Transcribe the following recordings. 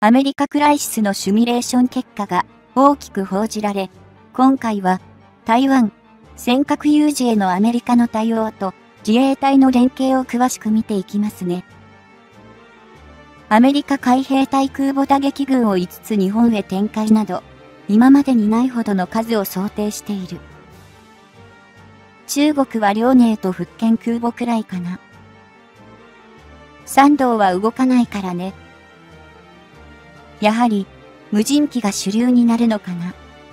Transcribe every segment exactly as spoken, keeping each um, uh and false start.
アメリカクライシスのシミュレーション結果が大きく報じられ、今回は台湾、尖閣有事へのアメリカの対応と自衛隊の連携を詳しく見ていきますね。アメリカ海兵隊空母打撃群をいつつ日本へ展開など、今までにないほどの数を想定している。中国は遼寧と福建空母くらいかな。山東は動かないからね。やはり、無人機が主流になるのかな。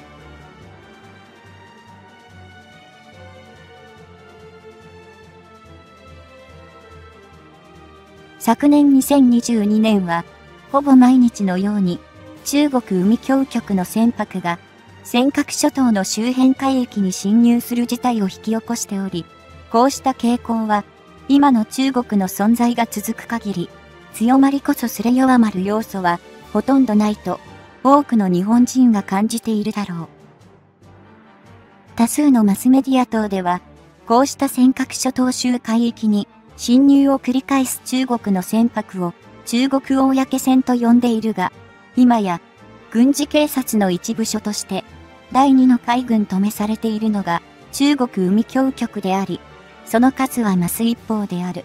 昨年にせんにじゅうにねんは、ほぼ毎日のように、中国海峡局の船舶が、尖閣諸島の周辺海域に侵入する事態を引き起こしており、こうした傾向は、今の中国の存在が続く限り、強まりこそすれ弱まる要素は、ほとんどないと、多くの日本人が感じているだろう。多数のマスメディア等では、こうした尖閣諸島周海域に、侵入を繰り返す中国の船舶を中国公船と呼んでいるが、今や軍事警察の一部署として第二の海軍とめされているのが中国海峡局であり、その数は増す一方である。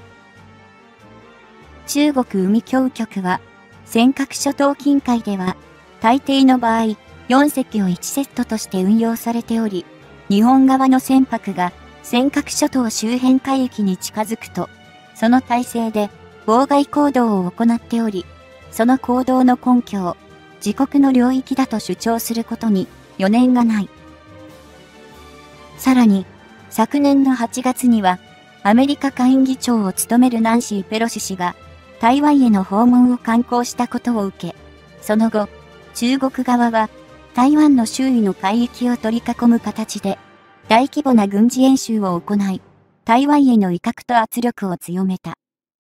中国海峡局は尖閣諸島近海では大抵の場合よん隻をいちセットとして運用されており、日本側の船舶が尖閣諸島周辺海域に近づくと、その体制で妨害行動を行っており、その行動の根拠を自国の領域だと主張することに余念がない。さらに、昨年のはちがつには、アメリカ下院議長を務めるナンシー・ペロシ氏が台湾への訪問を敢行したことを受け、その後、中国側は台湾の周囲の海域を取り囲む形で大規模な軍事演習を行い、台湾への威嚇と圧力を強めた。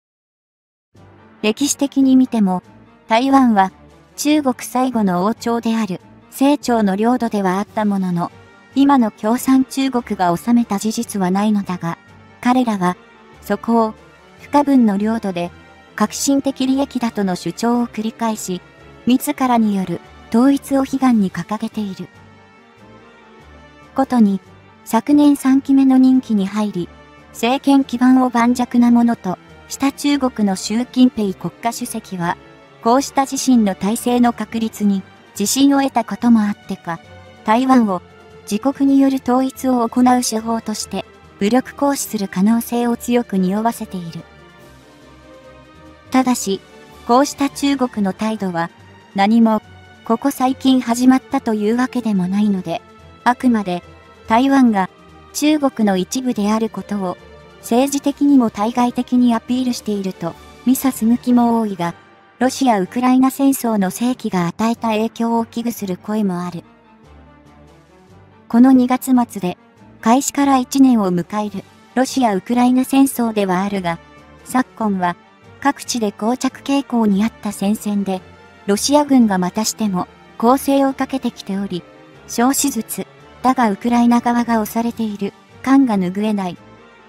歴史的に見ても、台湾は中国最後の王朝である清朝の領土ではあったものの、今の共産中国が治めた事実はないのだが、彼らはそこを不可分の領土で革新的利益だとの主張を繰り返し、自らによる統一を悲願に掲げている。ことに、昨年さんきめの任期に入り、政権基盤を盤石なものとした中国の習近平国家主席は、こうした自身の体制の確立に自信を得たこともあってか、台湾を自国による統一を行う手法として武力行使する可能性を強く匂わせている。ただし、こうした中国の態度は何もここ最近始まったというわけでもないので、あくまで台湾が中国の一部であることを政治的にも対外的にアピールしていると見さす向きも多いが、ロシア・ウクライナ戦争の世紀が与えた影響を危惧する声もある。このにがつ末で開始からいちねんを迎えるロシア・ウクライナ戦争ではあるが、昨今は各地で膠着傾向にあった戦線で、ロシア軍がまたしても攻勢をかけてきており、少しずつ、だがウクライナ側が押されている感が拭えない。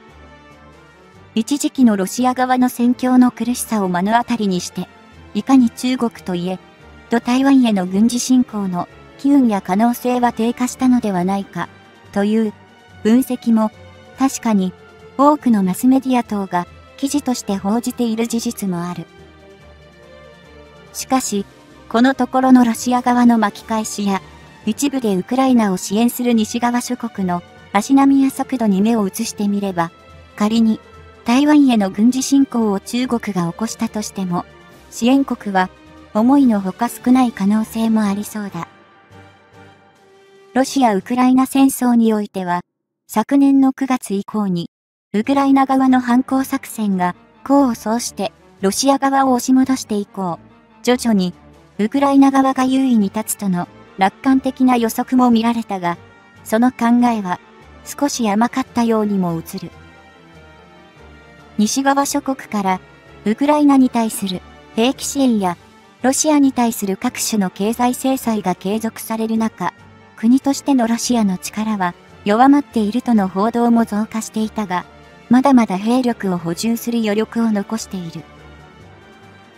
一時期のロシア側の戦況の苦しさを目の当たりにして、いかに中国といえ、と台湾への軍事侵攻の機運や可能性は低下したのではないか、という分析も確かに多くのマスメディア等が記事として報じている事実もある。しかし、このところのロシア側の巻き返しや、一部でウクライナを支援する西側諸国の足並みや速度に目を移してみれば、仮に台湾への軍事侵攻を中国が起こしたとしても、支援国は思いのほか少ない可能性もありそうだ。ロシア・ウクライナ戦争においては、昨年のくがつ以降に、ウクライナ側の反攻作戦が功を奏してロシア側を押し戻して以降、徐々にウクライナ側が優位に立つとの楽観的な予測も見られたが、その考えは少し甘かったようにも映る。西側諸国からウクライナに対する兵器支援やロシアに対する各種の経済制裁が継続される中、国としてのロシアの力は弱まっているとの報道も増加していたが、まだまだ兵力を補充する余力を残している。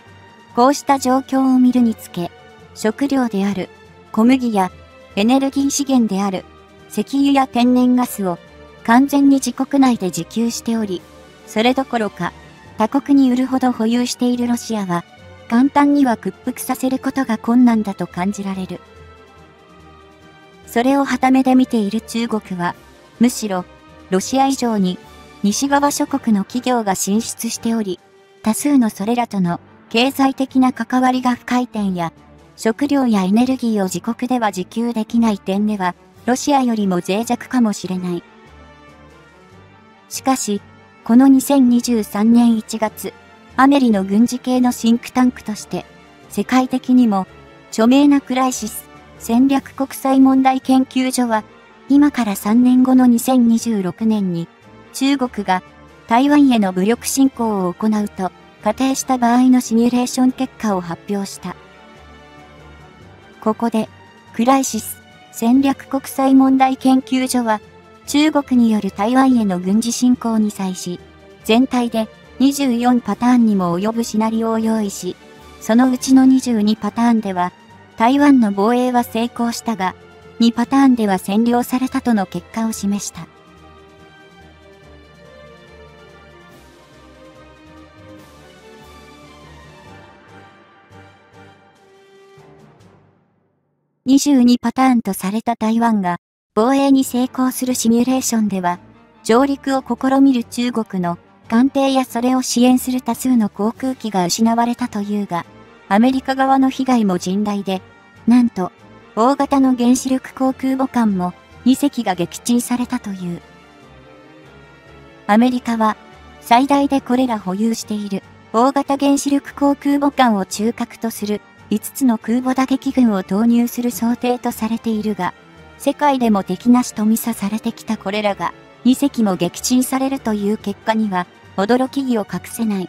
こうした状況を見るにつけ、食料である小麦やエネルギー資源である石油や天然ガスを完全に自国内で自給しており、それどころか他国に売るほど保有しているロシアは簡単には屈服させることが困難だと感じられる。それを傍目で見ている中国は、むしろロシア以上に西側諸国の企業が進出しており、多数のそれらとの経済的な関わりが深い点や、食料やエネルギーを自国では自給できない点では、ロシアよりも脆弱かもしれない。しかし、このにせんにじゅうさんねんいちがつ、アメリの軍事系のシンクタンクとして、世界的にも著名なクライシス戦略国際問題研究所は、今からさんねんごのにせんにじゅうろくねんに、中国が台湾への武力侵攻を行うと仮定した場合のシミュレーション結果を発表した。ここで、クライシス戦略国際問題研究所は、中国による台湾への軍事侵攻に際し、全体でにじゅうよんパターンにも及ぶシナリオを用意し、そのうちのにじゅうにパターンでは、台湾の防衛は成功したが、にパターンでは占領されたとの結果を示した。にじゅうにパターンとされた台湾が防衛に成功するシミュレーションでは、上陸を試みる中国の艦艇やそれを支援する多数の航空機が失われたというが、アメリカ側の被害も甚大で、なんと、大型の原子力航空母艦もにせきが撃沈されたという。アメリカは、最大でこれら保有している大型原子力航空母艦を中核とするいつつの空母打撃群を投入する想定とされているが、世界でも敵なしと見さされてきたこれらがにせきも撃沈されるという結果には驚きを隠せない。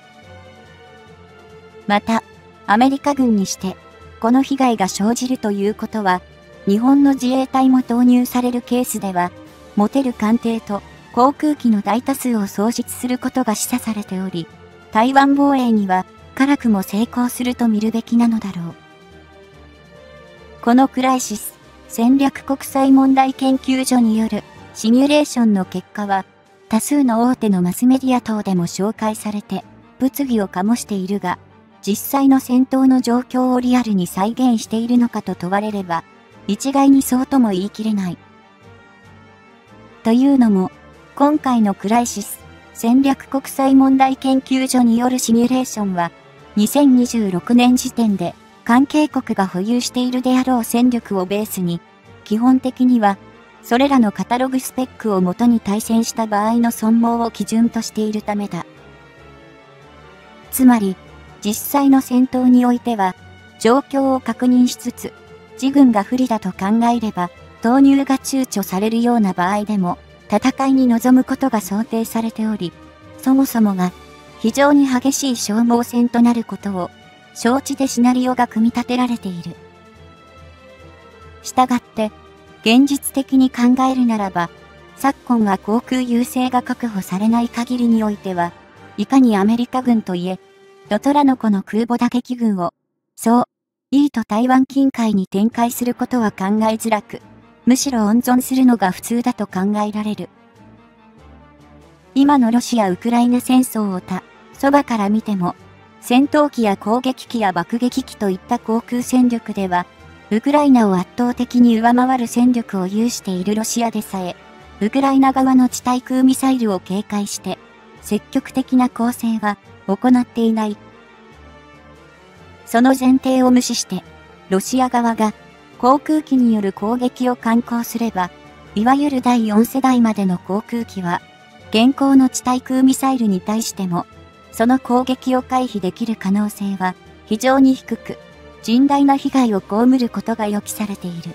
また、アメリカ軍にしてこの被害が生じるということは、日本の自衛隊も投入されるケースでは、持てる艦艇と航空機の大多数を喪失することが示唆されており、台湾防衛には辛くも成功すると見るべきなのだろう。このクライシス戦略国際問題研究所によるシミュレーションの結果は、多数の大手のマスメディア等でも紹介されて、物議を醸しているが、実際の戦闘の状況をリアルに再現しているのかと問われれば、一概にそうとも言い切れない。というのも、今回のクライシス戦略国際問題研究所によるシミュレーションは、にせんにじゅうろくねん時点で関係国が保有しているであろう戦力をベースに、基本的には、それらのカタログスペックをもとに対戦した場合の損耗を基準としているためだ。つまり、実際の戦闘においては、状況を確認しつつ、自軍が不利だと考えれば、投入が躊躇されるような場合でも、戦いに臨むことが想定されており、そもそもが、非常に激しい消耗戦となることを、承知でシナリオが組み立てられている。したがって、現実的に考えるならば、昨今は航空優勢が確保されない限りにおいては、いかにアメリカ軍といえ、ドトラノコの空母打撃群を、そう、イート台湾近海に展開することは考えづらく、むしろ温存するのが普通だと考えられる。今のロシア・ウクライナ戦争を他、そばから見ても、戦闘機や攻撃機や爆撃機といった航空戦力では、ウクライナを圧倒的に上回る戦力を有しているロシアでさえ、ウクライナ側の地対空ミサイルを警戒して、積極的な攻勢は行っていない。その前提を無視して、ロシア側が航空機による攻撃を敢行すれば、いわゆるだいよん世代までの航空機は、現行の地対空ミサイルに対しても、その攻撃を回避できる可能性は非常に低く、甚大な被害を被ることが予期されている。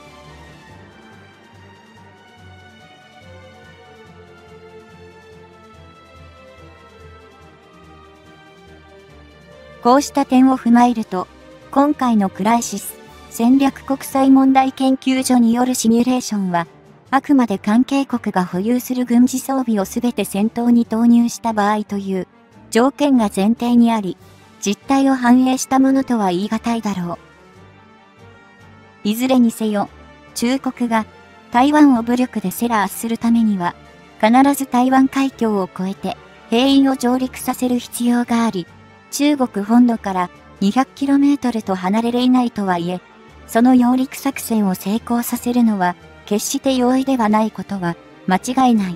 こうした点を踏まえると、今回のクライシス戦略国際問題研究所によるシミュレーションは、あくまで関係国が保有する軍事装備をすべて戦闘に投入した場合という条件が前提にあり、 実態を反映したものとは言い難いだろう。いずれにせよ、中国が台湾を武力で制圧するためには、必ず台湾海峡を越えて兵員を上陸させる必要があり、中国本土から にひゃくキロメートル と離れれないとはいえ、その揚陸作戦を成功させるのは決して容易ではないことは間違いない。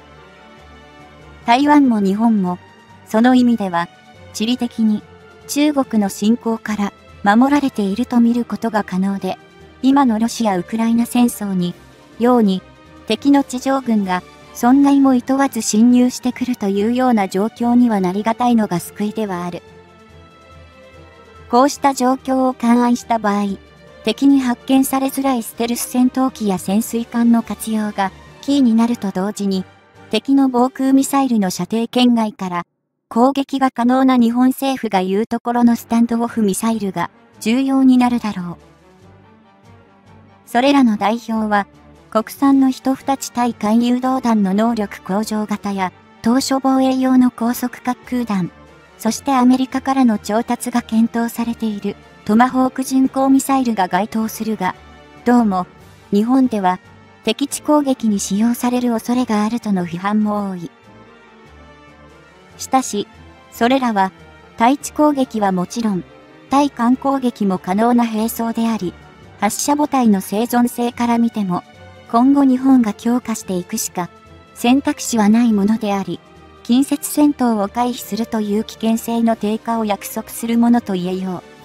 台湾も日本も、その意味では地理的に中国の侵攻から守られていると見ることが可能で、今のロシア・ウクライナ戦争に、ように敵の地上軍が損害も厭わず侵入してくるというような状況にはなりがたいのが救いではある。こうした状況を勘案した場合、敵に発見されづらいステルス戦闘機や潜水艦の活用がキーになると同時に、敵の防空ミサイルの射程圏外から攻撃が可能な日本政府が言うところのスタンドオフミサイルが重要になるだろう。それらの代表は、国産の一二地対艦誘導弾の能力向上型や、当初防衛用の高速滑空弾、そしてアメリカからの調達が検討されているトマホーク巡航ミサイルが該当するが、どうも、日本では敵地攻撃に使用される恐れがあるとの批判も多い。しかし、それらは、対地攻撃はもちろん、対艦攻撃も可能な兵装であり、発射母体の生存性から見ても、今後日本が強化していくしか選択肢はないものであり、近接戦闘を回避するという危険性の低下を約束するものと言えよう。